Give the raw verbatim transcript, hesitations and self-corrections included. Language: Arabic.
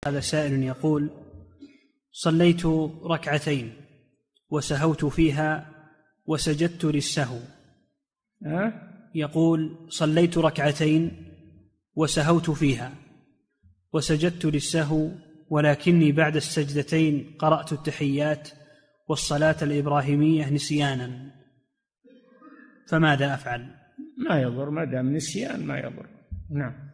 هذا سائل يقول: صليت ركعتين وسهوت فيها وسجدت للسهو. أه؟ يقول: صليت ركعتين وسهوت فيها وسجدت للسهو، ولكني بعد السجدتين قرأت التحيات والصلاة الإبراهيمية نسيانا، فماذا أفعل؟ ما يضر، ما دام نسيان ما يضر. نعم.